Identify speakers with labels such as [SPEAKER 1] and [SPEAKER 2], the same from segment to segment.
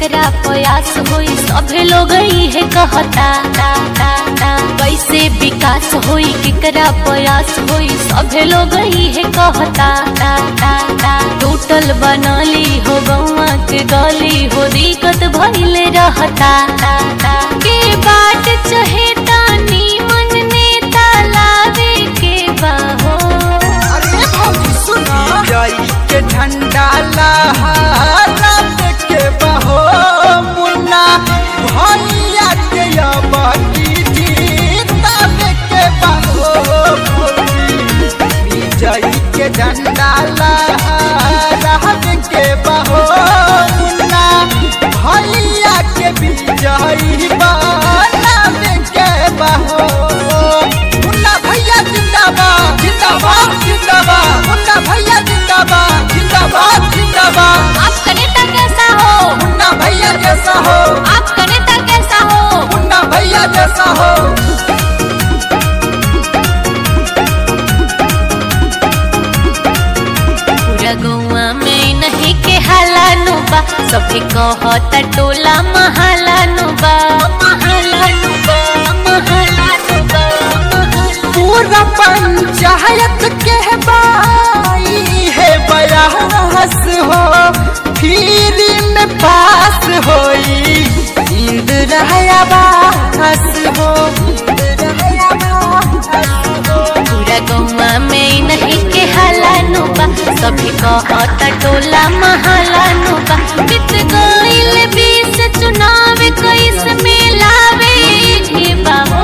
[SPEAKER 1] केकरा प्रयास होई सभे लोग है कहता कैसे विकास होई केकरा प्रयास होई सभे लोग है कहता टूटल बनली हो गौवा के गली हो दिक्कत भइले रहता के बाट चहेता नीमन नेता लावे के बाहो
[SPEAKER 2] के झंडा लहरा के बहो मुन्ना भैया के अबकी जीतावे के बहो विजय के झंडा लहरा के बहो मुन्ना भैया के विजय बनावे के बहो मुन्ना भैया जिंदाबाद जिंदाबाद जिंदाबाद मुन्ना भैया जिंदाबाद जिंदाबाद जिंदाबाद।
[SPEAKER 1] आपका नेता कैसा हो
[SPEAKER 2] मुन्ना भैया जैसा हो,
[SPEAKER 1] आपका नेता कैसा हो
[SPEAKER 2] मुन्ना भैया जैसा हो।
[SPEAKER 1] पूरा गौवा में नहीं के हालानु बा सभी कहता टोला महलानु बा महलानु बा महलानु बा
[SPEAKER 2] पूरा पंचायत के बाई है बयास हो फिर में पास होई इंदिरा आवास हो
[SPEAKER 1] पूरा गौवा में नहीं के हालानु बा सभी कहता टोला महलानु बा बीत गइल 20 चुनाव 21 में लावे के बाहो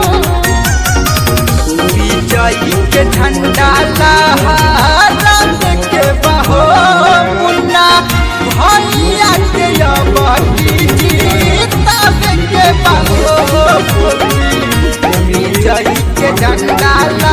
[SPEAKER 2] विजय के झंडा लहरा के बहो मुन्ना भैया के अबकी जीतावे के बहो विजय के झंडा